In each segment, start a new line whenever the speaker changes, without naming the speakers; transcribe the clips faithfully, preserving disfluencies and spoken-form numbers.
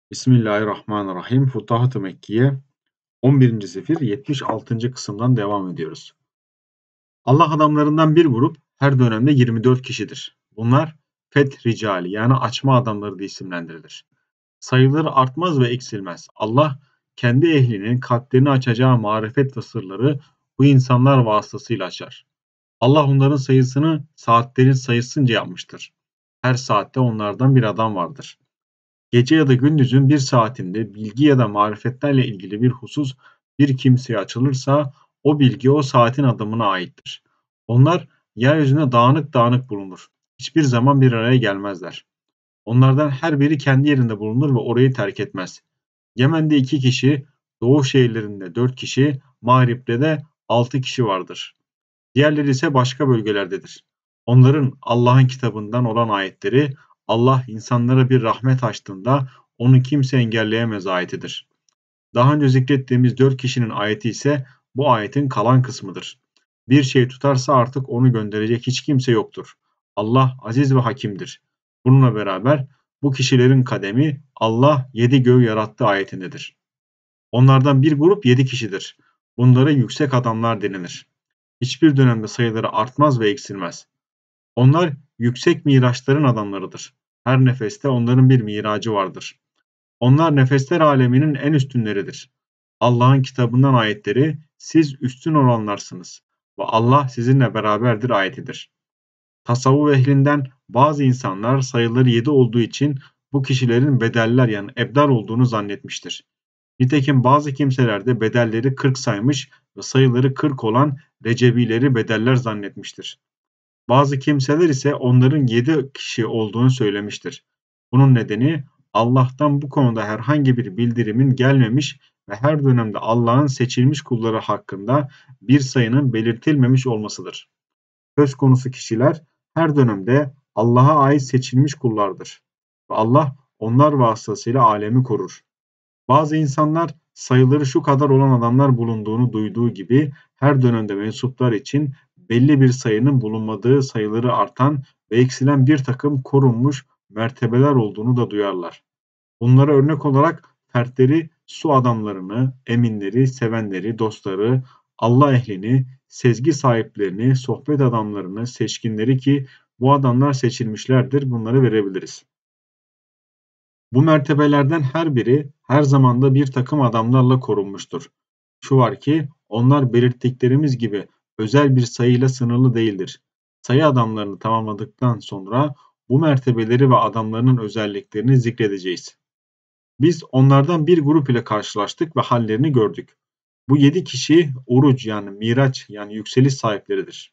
Bismillahirrahmanirrahim. Futuhat-ı Mekkiye on birinci sefir yetmiş altıncı kısımdan devam ediyoruz. Allah adamlarından bir grup her dönemde yirmi dört kişidir. Bunlar Feth Ricali yani açma adamları diye isimlendirilir. Sayıları artmaz ve eksilmez. Allah kendi ehlinin kalplerini açacağı marifet ve sırları bu insanlar vasıtasıyla açar. Allah onların sayısını saatlerin sayısınca yapmıştır. Her saatte onlardan bir adam vardır. Gece ya da gündüzün bir saatinde bilgi ya da marifetlerle ilgili bir husus bir kimseye açılırsa o bilgi o saatin adamına aittir. Onlar yeryüzünde dağınık dağınık bulunur. Hiçbir zaman bir araya gelmezler. Onlardan her biri kendi yerinde bulunur ve orayı terk etmez. Yemen'de iki kişi, Doğu şehirlerinde dört kişi, Mağrip'te de altı kişi vardır. Diğerleri ise başka bölgelerdedir. Onların Allah'ın kitabından olan ayetleri Allah insanlara bir rahmet açtığında onu kimse engelleyemez ayetidir. Daha önce zikrettiğimiz dört kişinin ayeti ise bu ayetin kalan kısmıdır. Bir şey tutarsa artık onu gönderecek hiç kimse yoktur. Allah aziz ve hakimdir. Bununla beraber bu kişilerin kademi Allah yedi göğü yarattığı ayetindedir. Onlardan bir grup yedi kişidir. Bunlara yüksek adamlar denilir. Hiçbir dönemde sayıları artmaz ve eksilmez. Onlar yüksek miraçların adamlarıdır. Her nefeste onların bir miracı vardır. Onlar nefesler aleminin en üstünleridir. Allah'ın kitabından ayetleri siz üstün olanlarsınız ve Allah sizinle beraberdir ayetidir. Tasavvuf ehlinden bazı insanlar sayıları yedi olduğu için bu kişilerin bedeller yani ebdal olduğunu zannetmiştir. Nitekim bazı kimseler de bedelleri kırk saymış ve sayıları kırk olan Recebileri bedeller zannetmiştir. Bazı kimseler ise onların yedi kişi olduğunu söylemiştir. Bunun nedeni Allah'tan bu konuda herhangi bir bildirimin gelmemiş ve her dönemde Allah'ın seçilmiş kulları hakkında bir sayının belirtilmemiş olmasıdır. Söz konusu kişiler her dönemde Allah'a ait seçilmiş kullardır ve Allah onlar vasıtasıyla alemi korur. Bazı insanlar sayıları şu kadar olan adamlar bulunduğunu duyduğu gibi her dönemde mensuplar için belli bir sayının bulunmadığı sayıları artan ve eksilen bir takım korunmuş mertebeler olduğunu da duyarlar. Bunlara örnek olarak fertleri, su adamlarını, eminleri, sevenleri, dostları, Allah ehlini, sezgi sahiplerini, sohbet adamlarını, seçkinleri ki bu adamlar seçilmişlerdir bunları verebiliriz. Bu mertebelerden her biri her zamanda bir takım adamlarla korunmuştur. Şu var ki onlar belirttiklerimiz gibi özel bir sayıyla sınırlı değildir. Sayı adamlarını tamamladıktan sonra bu mertebeleri ve adamlarının özelliklerini zikredeceğiz. Biz onlardan bir grup ile karşılaştık ve hallerini gördük. Bu yedi kişi oruç yani miraç yani yükseliş sahipleridir.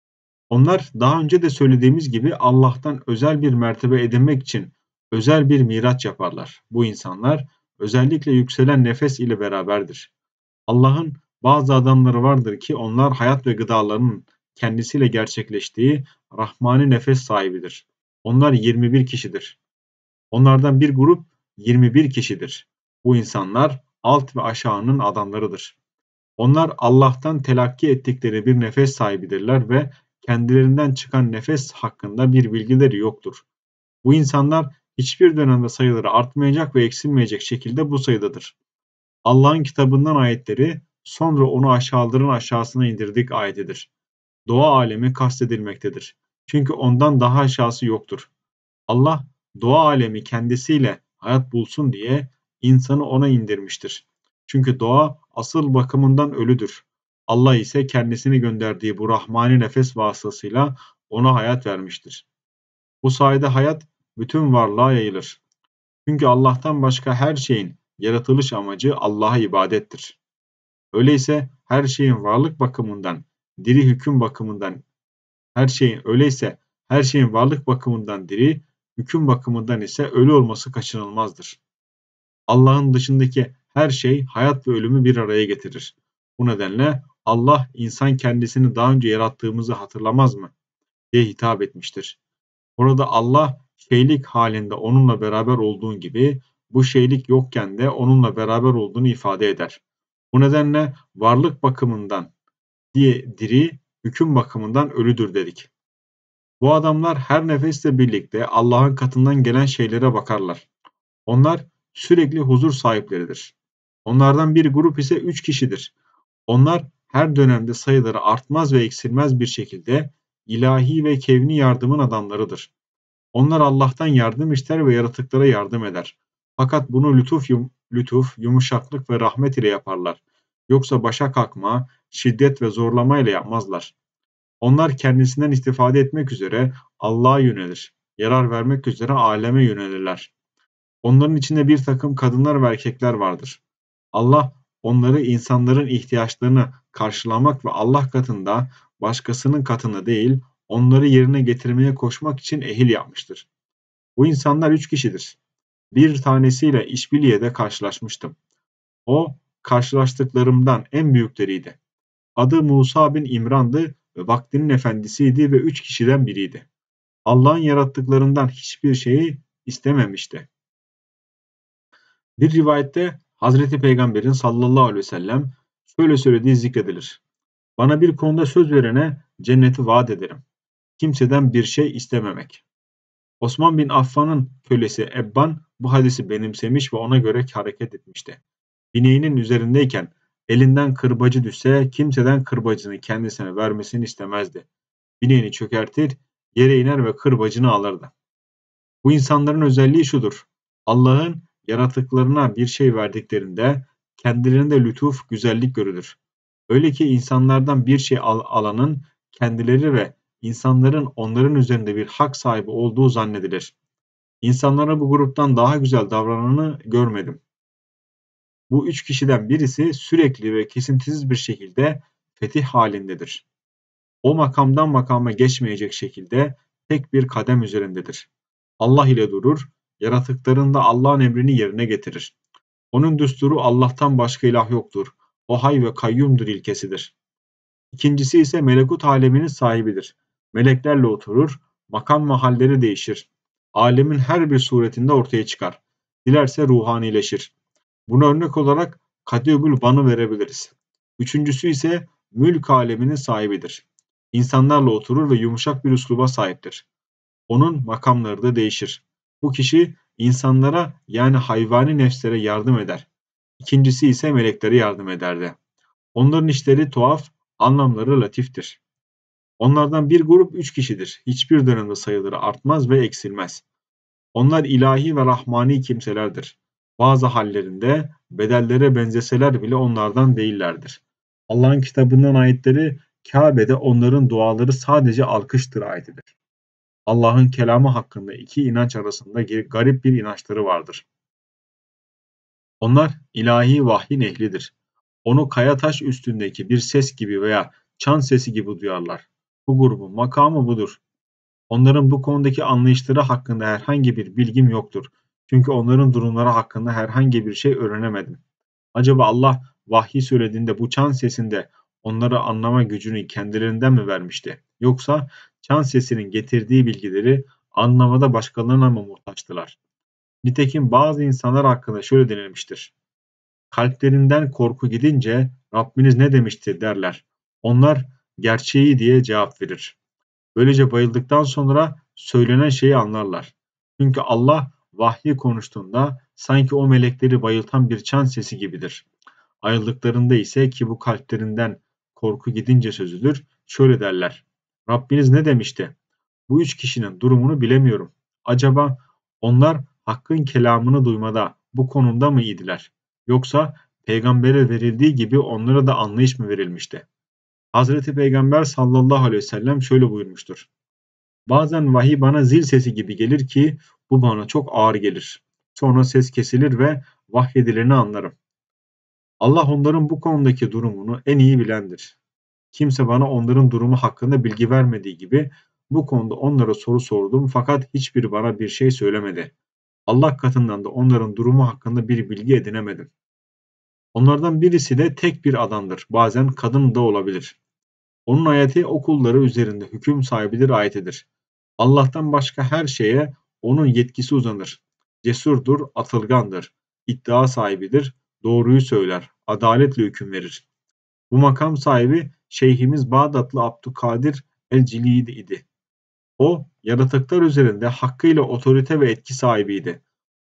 Onlar daha önce de söylediğimiz gibi Allah'tan özel bir mertebe edinmek için özel bir miraç yaparlar. Bu insanlar özellikle yükselen nefes ile beraberdir. Allah'ın bazı adamları vardır ki onlar hayat ve gıdalarının kendisiyle gerçekleştiği rahmani nefes sahibidir. Onlar yirmi bir kişidir. Onlardan bir grup yirmi bir kişidir. Bu insanlar alt ve aşağının adamlarıdır. Onlar Allah'tan telakki ettikleri bir nefes sahibidirler ve kendilerinden çıkan nefes hakkında bir bilgileri yoktur. Bu insanlar hiçbir dönemde sayıları artmayacak ve eksilmeyecek şekilde bu sayıdadır. Allah'ın kitabından ayetleri sonra onu aşağıların aşağısına indirdik ayetidir. Doğa alemi kastedilmektedir. Çünkü ondan daha aşağısı yoktur. Allah doğa alemi kendisiyle hayat bulsun diye insanı ona indirmiştir. Çünkü doğa asıl bakımından ölüdür. Allah ise kendisini gönderdiği bu rahmani nefes vasıtasıyla ona hayat vermiştir. Bu sayede hayat bütün varlığa yayılır. Çünkü Allah'tan başka her şeyin yaratılış amacı Allah'a ibadettir. Öyleyse her şeyin varlık bakımından, diri hüküm bakımından her şeyin öyleyse her şeyin varlık bakımından diri, hüküm bakımından ise ölü olması kaçınılmazdır. Allah'ın dışındaki her şey hayat ve ölümü bir araya getirir. Bu nedenle Allah insan kendisini daha önce yarattığımızı hatırlamaz mı diye hitap etmiştir. Orada Allah şeylik halinde onunla beraber olduğun gibi bu şeylik yokken de onunla beraber olduğunu ifade eder. Bu nedenle varlık bakımından diye diri, hüküm bakımından ölüdür dedik. Bu adamlar her nefesle birlikte Allah'ın katından gelen şeylere bakarlar. Onlar sürekli huzur sahipleridir. Onlardan bir grup ise üç kişidir. Onlar her dönemde sayıları artmaz ve eksilmez bir şekilde ilahi ve kevni yardımın adamlarıdır. Onlar Allah'tan yardım ister ve yaratıklara yardım eder. Fakat bunu lütuf, yum, lütuf, yumuşaklık ve rahmet ile yaparlar. Yoksa başa kalkma, şiddet ve zorlama ile yapmazlar. Onlar kendisinden istifade etmek üzere Allah'a yönelir. Yarar vermek üzere aleme yönelirler. Onların içinde bir takım kadınlar ve erkekler vardır. Allah onları insanların ihtiyaçlarını karşılamak ve Allah katında başkasının katında değil, onları yerine getirmeye koşmak için ehil yapmıştır. Bu insanlar üç kişidir. Bir tanesiyle işbirliğiyle karşılaşmıştım. O, karşılaştıklarımdan en büyükleriydi. Adı Musa bin İmran'dı ve vaktinin efendisiydi ve üç kişiden biriydi. Allah'ın yarattıklarından hiçbir şeyi istememişti. Bir rivayette Hazreti Peygamber'in sallallahu aleyhi ve sellem şöyle söylediği zikredilir. Bana bir konuda söz verene cenneti vaat ederim. Kimseden bir şey istememek. Osman bin Affan'ın kölesi Ebban bu hadisi benimsemiş ve ona göre hareket etmişti. Bineğinin üzerindeyken elinden kırbacı düşse kimseden kırbacını kendisine vermesini istemezdi. Bineğini çökertir, yere iner ve kırbacını alırdı. Bu insanların özelliği şudur. Allah'ın yaratıklarına bir şey verdiklerinde kendilerinde lütuf, güzellik görülür. Öyle ki insanlardan bir şey al alanın kendileri ve insanların onların üzerinde bir hak sahibi olduğu zannedilir. İnsanlara bu gruptan daha güzel davrananı görmedim. Bu üç kişiden birisi sürekli ve kesintisiz bir şekilde fetih halindedir. O makamdan makama geçmeyecek şekilde tek bir kadem üzerindedir. Allah ile durur, yaratıklarında Allah'ın emrini yerine getirir. Onun düsturu Allah'tan başka ilah yoktur. O hay ve kayyumdur ilkesidir. İkincisi ise melekut aleminin sahibidir. Meleklerle oturur, makam ve halleri değişir. Alemin her bir suretinde ortaya çıkar. Dilerse ruhanileşir. Buna örnek olarak Kadiyubül Ban'ı verebiliriz. Üçüncüsü ise mülk aleminin sahibidir. İnsanlarla oturur ve yumuşak bir üsluba sahiptir. Onun makamları da değişir. Bu kişi insanlara yani hayvani nefslere yardım eder. İkincisi ise meleklere yardım ederdi. Onların işleri tuhaf, anlamları latiftir. Onlardan bir grup üç kişidir. Hiçbir dönemde sayıları artmaz ve eksilmez. Onlar ilahi ve rahmani kimselerdir. Bazı hallerinde bedellere benzeseler bile onlardan değillerdir. Allah'ın kitabından ayetleri Kabe'de onların duaları sadece alkıştır ayetidir. Allah'ın kelamı hakkında iki inanç arasında garip bir inançları vardır. Onlar ilahi vahyin ehlidir. Onu kaya taş üstündeki bir ses gibi veya çan sesi gibi duyarlar. Bu grubun makamı budur. Onların bu konudaki anlayışları hakkında herhangi bir bilgim yoktur. Çünkü onların durumları hakkında herhangi bir şey öğrenemedim. Acaba Allah vahyi söylediğinde bu çan sesinde onları anlama gücünü kendilerinden mi vermişti? Yoksa çan sesinin getirdiği bilgileri anlamada başkalarına mı muhtaçtılar? Nitekim bazı insanlar hakkında şöyle denilmiştir. Kalplerinden korku gidince Rabbiniz ne demişti derler. Onlar gerçeği diye cevap verir. Böylece bayıldıktan sonra söylenen şeyi anlarlar. Çünkü Allah vahyi konuştuğunda sanki o melekleri bayıltan bir çan sesi gibidir. Ayıldıklarında ise ki bu kalplerinden korku gidince sözüdür, şöyle derler. Rabbiniz ne demişti? Bu üç kişinin durumunu bilemiyorum. Acaba onlar Hakk'ın kelamını duymada bu konumda mı idiler? Yoksa peygambere verildiği gibi onlara da anlayış mı verilmişti? Hazreti Peygamber sallallahu aleyhi ve sellem şöyle buyurmuştur. Bazen vahiy bana zil sesi gibi gelir ki bu bana çok ağır gelir. Sonra ses kesilir ve vahyedileni anlarım. Allah onların bu konudaki durumunu en iyi bilendir. Kimse bana onların durumu hakkında bilgi vermediği gibi bu konuda onlara soru sordum fakat hiçbiri bana bir şey söylemedi. Allah katından da onların durumu hakkında bir bilgi edinemedim. Onlardan birisi de tek bir adamdır. Bazen kadın da olabilir. Onun ayeti o kulları üzerinde hüküm sahibidir ayetidir. Allah'tan başka her şeye onun yetkisi uzanır. Cesurdur, atılgandır, iddia sahibidir, doğruyu söyler, adaletle hüküm verir. Bu makam sahibi Şeyhimiz Bağdatlı Abdülkadir el-Cilili idi. O, yaratıklar üzerinde hakkıyla otorite ve etki sahibiydi.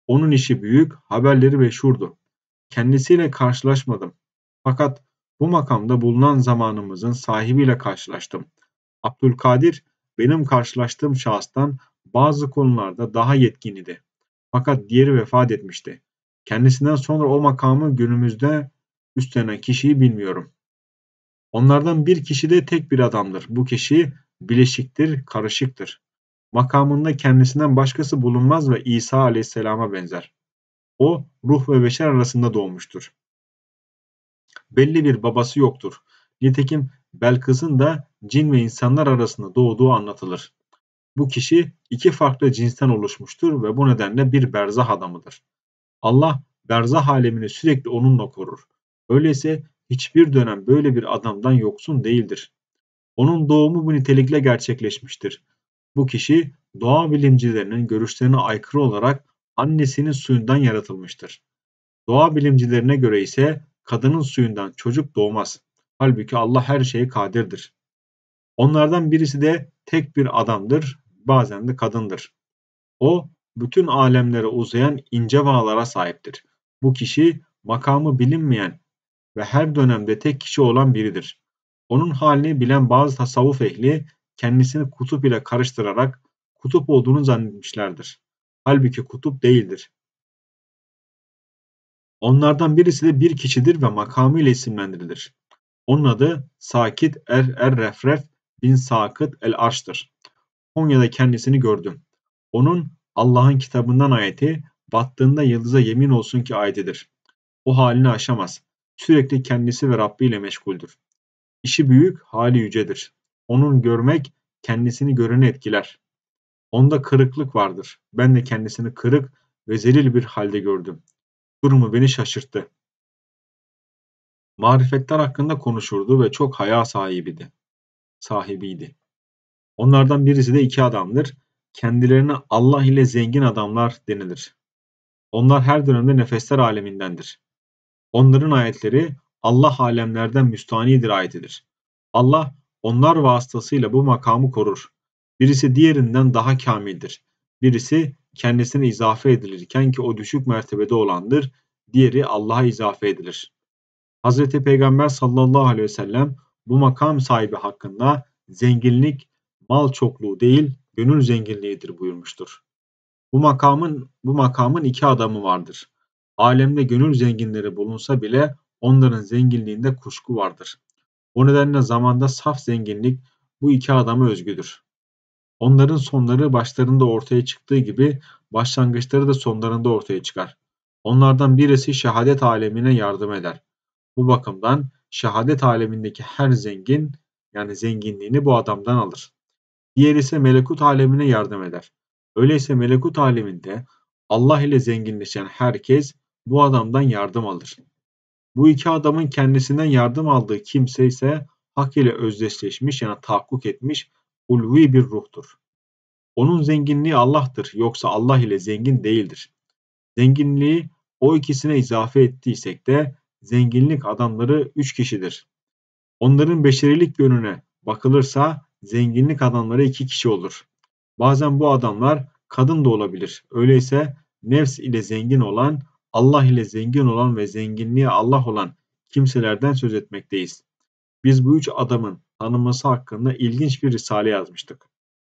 Onun işi büyük, haberleri meşhurdu. Kendisiyle karşılaşmadım. Fakat bu makamda bulunan zamanımızın sahibiyle karşılaştım. Abdülkadir benim karşılaştığım şahıstan bazı konularda daha yetkin idi. Fakat diğeri vefat etmişti. Kendisinden sonra o makamı günümüzde üstlenen kişiyi bilmiyorum. Onlardan bir kişi de tek bir adamdır. Bu kişi bileşiktir, karışıktır. Makamında kendisinden başkası bulunmaz ve İsa aleyhisselama benzer. O ruh ve beşer arasında doğmuştur. Belli bir babası yoktur. Nitekim Belkıs'ın da cin ve insanlar arasında doğduğu anlatılır. Bu kişi iki farklı cinsten oluşmuştur ve bu nedenle bir berzah adamıdır. Allah berzah alemini sürekli onunla korur. Öyleyse hiçbir dönem böyle bir adamdan yoksun değildir. Onun doğumu bu nitelikle gerçekleşmiştir. Bu kişi doğa bilimcilerinin görüşlerine aykırı olarak annesinin suyundan yaratılmıştır. Doğa bilimcilerine göre ise kadının suyundan çocuk doğmaz. Halbuki Allah her şeye kadirdir. Onlardan birisi de tek bir adamdır, bazen de kadındır. O, bütün alemlere uzayan ince bağlara sahiptir. Bu kişi makamı bilinmeyen ve her dönemde tek kişi olan biridir. Onun halini bilen bazı tasavvuf ehli kendisini kutup ile karıştırarak kutup olduğunu zannetmişlerdir. Halbuki kutup değildir. Onlardan birisi de bir kişidir ve makamı ile isimlendirilir. Onun adı Sakit er Er-Refref bin Sakıt el-Arş'tır. Konya'da kendisini gördüm. Onun Allah'ın kitabından ayeti, battığında yıldıza yemin olsun ki ayetidir. O halini aşamaz. Sürekli kendisi ve Rabbi ile meşguldür. İşi büyük, hali yücedir. Onun görmek kendisini göreni etkiler. Onda kırıklık vardır. Ben de kendisini kırık ve zelil bir halde gördüm. Durumu beni şaşırttı. Marifetler hakkında konuşurdu ve çok haya sahibiydi. sahibiydi. Onlardan birisi de iki adamdır. Kendilerine Allah ile zengin adamlar denilir. Onlar her dönemde nefesler alemindendir. Onların ayetleri Allah alemlerden müstanidir ayetidir. Allah onlar vasıtasıyla bu makamı korur. Birisi diğerinden daha kamildir. Birisi kendisine izafe edilirken ki o düşük mertebede olandır. Diğeri Allah'a izafe edilir. Hazreti Peygamber sallallahu aleyhi ve sellem bu makam sahibi hakkında zenginlik mal çokluğu değil gönül zenginliğidir buyurmuştur. Bu makamın bu makamın iki adamı vardır. Alemde gönül zenginleri bulunsa bile onların zenginliğinde kuşku vardır. O nedenle zamanda saf zenginlik bu iki adama özgüdür. Onların sonları başlarında ortaya çıktığı gibi başlangıçları da sonlarında ortaya çıkar. Onlardan birisi şehadet alemine yardım eder. Bu bakımdan şehadet alemindeki her zengin yani zenginliğini bu adamdan alır. Diğeri ise melekut alemine yardım eder. Öyleyse melekut aleminde Allah ile zenginleşen herkes bu adamdan yardım alır. Bu iki adamın kendisinden yardım aldığı kimse ise hak ile özdeşleşmiş yani tahakkuk etmiş ulvi bir ruhtur. Onun zenginliği Allah'tır yoksa Allah ile zengin değildir. Zenginliği o ikisine izafe ettiysek de zenginlik adamları üç kişidir. Onların beşerilik yönüne bakılırsa zenginlik adamları iki kişi olur. Bazen bu adamlar kadın da olabilir. Öyleyse nefs ile zengin olan, Allah ile zengin olan ve zenginliği Allah olan kimselerden söz etmekteyiz. Biz bu üç adamın tanınması hakkında ilginç bir risale yazmıştık.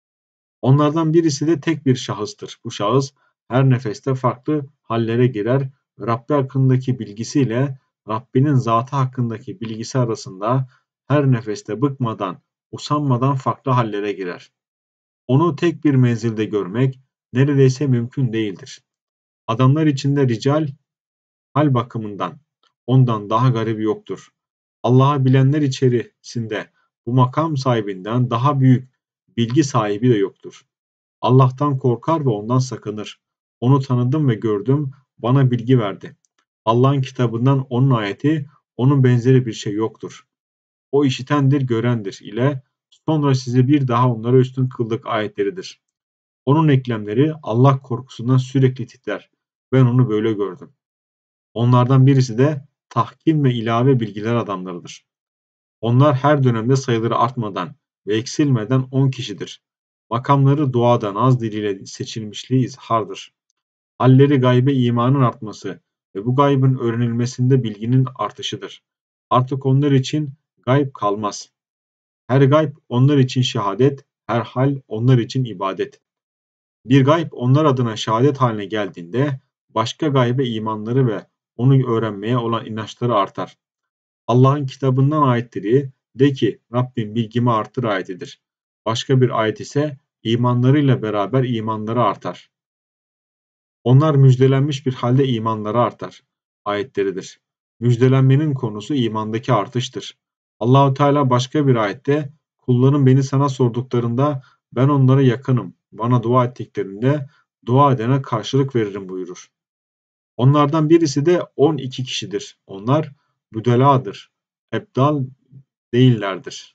Onlardan birisi de tek bir şahıstır. Bu şahıs her nefeste farklı hallere girer. Rabbi hakkındaki bilgisiyle Rabbinin zatı hakkındaki bilgisi arasında her nefeste bıkmadan, usanmadan farklı hallere girer. Onu tek bir menzilde görmek neredeyse mümkün değildir. Adamlar içinde rical hal bakımından ondan daha garibi yoktur. Allah'ı bilenler içerisinde bu makam sahibinden daha büyük bilgi sahibi de yoktur. Allah'tan korkar ve ondan sakınır. Onu tanıdım ve gördüm, bana bilgi verdi. Allah'ın kitabından onun ayeti, onun benzeri bir şey yoktur. O işitendir, görendir ile sonra sizi bir daha onlara üstün kıldık ayetleridir. Onun eklemleri Allah korkusundan sürekli titrer. Ben onu böyle gördüm. Onlardan birisi de tahkim ve ilave bilgiler adamlarıdır. Onlar her dönemde sayıları artmadan ve eksilmeden on kişidir. Makamları duadan az diliyle seçilmişliği izhardır. Halleri gaybe imanın artması ve bu gaybın öğrenilmesinde bilginin artışıdır. Artık onlar için gayb kalmaz. Her gayb onlar için şehadet, her hal onlar için ibadet. Bir gayb onlar adına şehadet haline geldiğinde başka gaybe imanları ve onu öğrenmeye olan inançları artar. Allah'ın kitabından ayetleri de ki Rabbim bilgimi artır ayetidir. Başka bir ayet ise imanlarıyla beraber imanları artar. Onlar müjdelenmiş bir halde imanları artar ayetleridir. Müjdelenmenin konusu imandaki artıştır. Allahu Teala başka bir ayette kullarım beni sana sorduklarında ben onlara yakınım. Bana dua ettiklerinde dua edene karşılık veririm buyurur. Onlardan birisi de on iki kişidir. Onlar büdeladır. Ebdal değillerdir.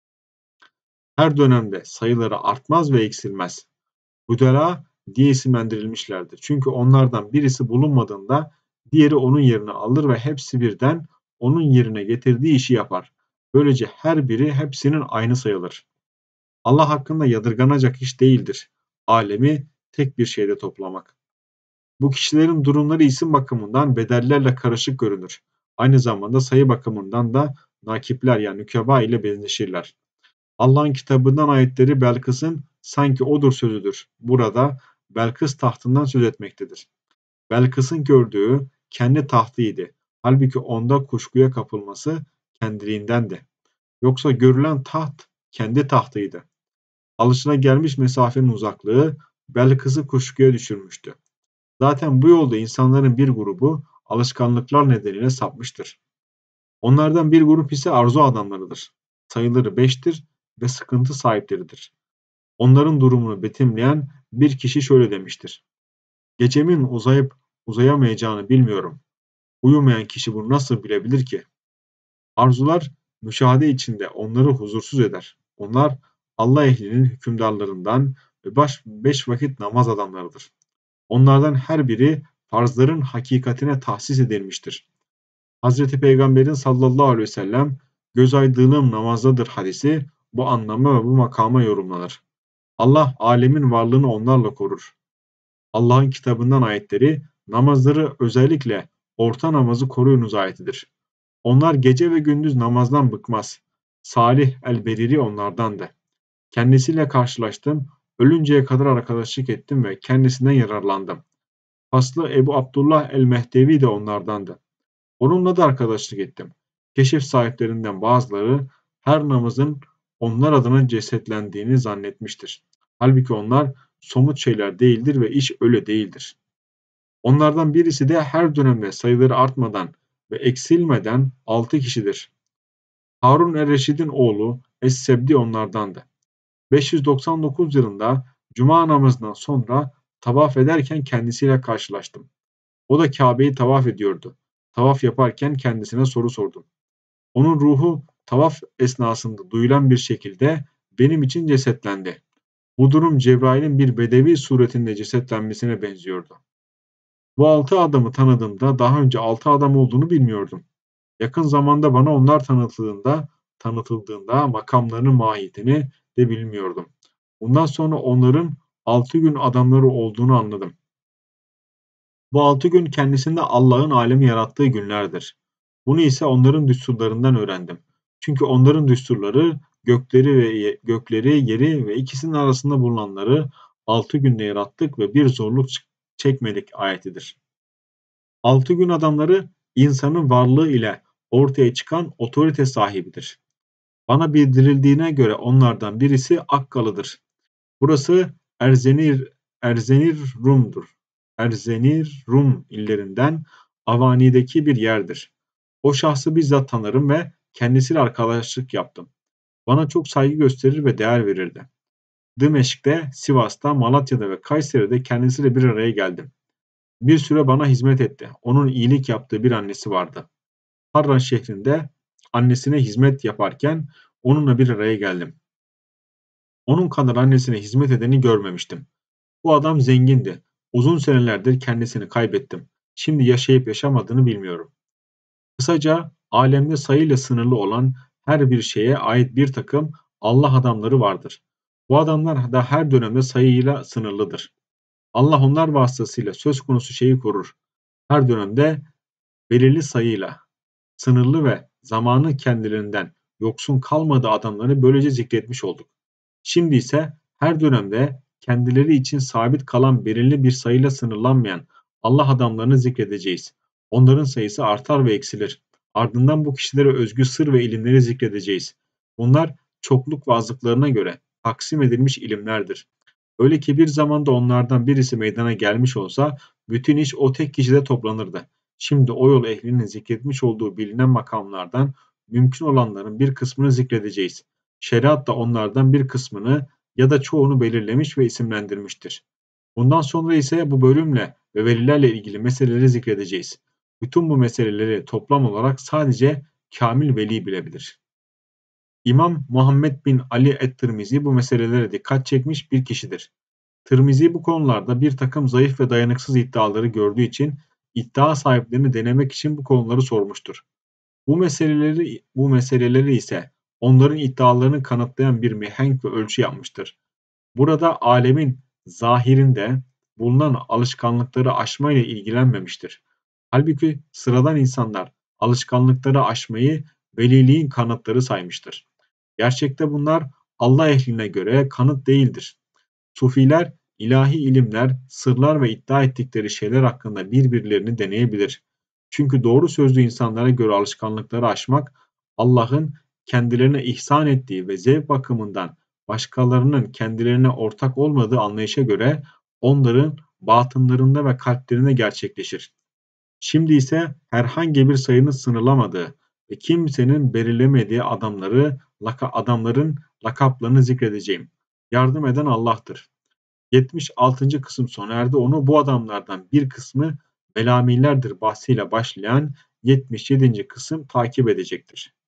Her dönemde sayıları artmaz ve eksilmez. Budala diye isimlendirilmişlerdir. Çünkü onlardan birisi bulunmadığında diğeri onun yerini alır ve hepsi birden onun yerine getirdiği işi yapar. Böylece her biri hepsinin aynı sayılır. Allah hakkında yadırganacak iş değildir. Alemi tek bir şeyde toplamak. Bu kişilerin durumları isim bakımından bedellerle karışık görünür. Aynı zamanda sayı bakımından da nakipler yani nükeba ile benzeşirler. Allah'ın kitabından ayetleri Belkıs'ın sanki odur sözüdür. Burada Belkıs tahtından söz etmektedir. Belkıs'ın gördüğü kendi tahtıydı. Halbuki onda kuşkuya kapılması kendiliğindendi. Yoksa görülen taht kendi tahtıydı. Alışılagelmiş mesafenin uzaklığı Belkıs'ı kuşkuya düşürmüştü. Zaten bu yolda insanların bir grubu alışkanlıklar nedeniyle sapmıştır. Onlardan bir grup ise arzu adamlarıdır. Sayıları beştir ve sıkıntı sahipleridir. Onların durumunu betimleyen bir kişi şöyle demiştir. Gecemin uzayıp uzayamayacağını bilmiyorum. Uyumayan kişi bunu nasıl bilebilir ki? Arzular müşahede içinde onları huzursuz eder. Onlar Allah ehlinin hükümdarlarından ve baş, beş vakit namaz adamlarıdır. Onlardan her biri farzların hakikatine tahsis edilmiştir. Hazreti Peygamber'in sallallahu aleyhi ve sellem göz aydınlığım namazdadır hadisi bu anlama ve bu makama yorumlanır. Allah alemin varlığını onlarla korur. Allah'ın kitabından ayetleri namazları özellikle orta namazı koruyunuz ayetidir. Onlar gece ve gündüz namazdan bıkmaz. Salih el-Beriri onlardandı. Kendisiyle karşılaştım, ölünceye kadar arkadaşlık ettim ve kendisinden yararlandım. Aslı Ebu Abdullah el-Mehdevi de onlardandı. Onunla da arkadaşlık ettim. Keşif sahiplerinden bazıları her namazın onlar adına cesetlendiğini zannetmiştir. Halbuki onlar somut şeyler değildir ve iş öyle değildir. Onlardan birisi de her dönemde sayıları artmadan ve eksilmeden altı kişidir. Harun er-Reşid'in oğlu Es-Sebdi onlardandı. beş yüz doksan dokuz yılında Cuma namazından sonra tavaf ederken kendisiyle karşılaştım. O da Kabe'yi tavaf ediyordu. Tavaf yaparken kendisine soru sordum. Onun ruhu tavaf esnasında duyulan bir şekilde benim için cesetlendi. Bu durum Cebrail'in bir bedevi suretinde cesetlenmesine benziyordu. Bu altı adamı tanıdığımda daha önce altı adam olduğunu bilmiyordum. Yakın zamanda bana onlar tanıtıldığında, tanıtıldığında makamlarının mahiyetini de bilmiyordum. Bundan sonra onların altı gün adamları olduğunu anladım. Bu altı gün kendisinde Allah'ın alemi yarattığı günlerdir. Bunu ise onların düsturlarından öğrendim. Çünkü onların düsturları gökleri ve gökleri, yeri ve ikisinin arasında bulunanları altı günde yarattık ve bir zorluk çekmedik ayetidir. Altı gün adamları insanın varlığı ile ortaya çıkan otorite sahibidir. Bana bildirildiğine göre onlardan birisi Akkalı'dır. Burası Erzenir, Erzenir Rum'dur. Erzenir Rum illerinden Avani'deki bir yerdir. O şahsı bizzat tanırım ve kendisiyle arkadaşlık yaptım. Bana çok saygı gösterir ve değer verirdi. Dimeşk'te, Sivas'ta, Malatya'da ve Kayseri'de kendisiyle bir araya geldim. Bir süre bana hizmet etti. Onun iyilik yaptığı bir annesi vardı. Harran şehrinde annesine hizmet yaparken onunla bir araya geldim. Onun kadar annesine hizmet edeni görmemiştim. Bu adam zengindi. Uzun senelerdir kendisini kaybettim. Şimdi yaşayıp yaşamadığını bilmiyorum. Kısaca alemde sayıyla sınırlı olan her bir şeye ait bir takım Allah adamları vardır. Bu adamlar da her dönemde sayıyla sınırlıdır. Allah onlar vasıtasıyla söz konusu şeyi korur. Her dönemde belirli sayıyla, sınırlı ve zamanı kendilerinden yoksun kalmadığı adamları böylece zikretmiş olduk. Şimdi ise her dönemde kendileri için sabit kalan belirli bir sayıyla sınırlanmayan Allah adamlarını zikredeceğiz. Onların sayısı artar ve eksilir. Ardından bu kişilere özgü sır ve ilimleri zikredeceğiz. Bunlar çokluk ve azlıklarına göre taksim edilmiş ilimlerdir. Öyle ki bir zamanda onlardan birisi meydana gelmiş olsa bütün iş o tek kişide toplanırdı. Şimdi o yol ehlinin zikretmiş olduğu bilinen makamlardan mümkün olanların bir kısmını zikredeceğiz. Şeriat da onlardan bir kısmını ya da çoğunu belirlemiş ve isimlendirmiştir. Bundan sonra ise bu bölümle ve velilerle ilgili meseleleri zikredeceğiz. Bütün bu meseleleri toplam olarak sadece kamil veli bilebilir. İmam Muhammed bin Ali et-Tirmizi bu meselelere dikkat çekmiş bir kişidir. Tirmizi bu konularda bir takım zayıf ve dayanıksız iddiaları gördüğü için iddia sahiplerini denemek için bu konuları sormuştur. Bu meseleleri bu meseleleri ise onların iddialarını kanıtlayan bir mihenk ve ölçü yapmıştır. Burada alemin zahirinde bulunan alışkanlıkları aşma ile ilgilenmemiştir. Halbuki sıradan insanlar alışkanlıkları aşmayı veliliğin kanıtları saymıştır. Gerçekte bunlar Allah ehline göre kanıt değildir. Sufiler ilahi ilimler, sırlar ve iddia ettikleri şeyler hakkında birbirlerini deneyebilir. Çünkü doğru sözlü insanlara göre alışkanlıkları aşmak, Allah'ın kendilerine ihsan ettiği ve zevk bakımından başkalarının kendilerine ortak olmadığı anlayışa göre onların batınlarında ve kalplerinde gerçekleşir. Şimdi ise herhangi bir sayının sınırlamadığı ve kimsenin belirlemediği adamları, laka, adamların lakaplarını zikredeceğim. Yardım eden Allah'tır. yetmiş altıncı kısım sona erdi. Onu bu adamlardan bir kısmı Belamilerdir bahsiyle başlayan yetmiş yedinci kısım takip edecektir.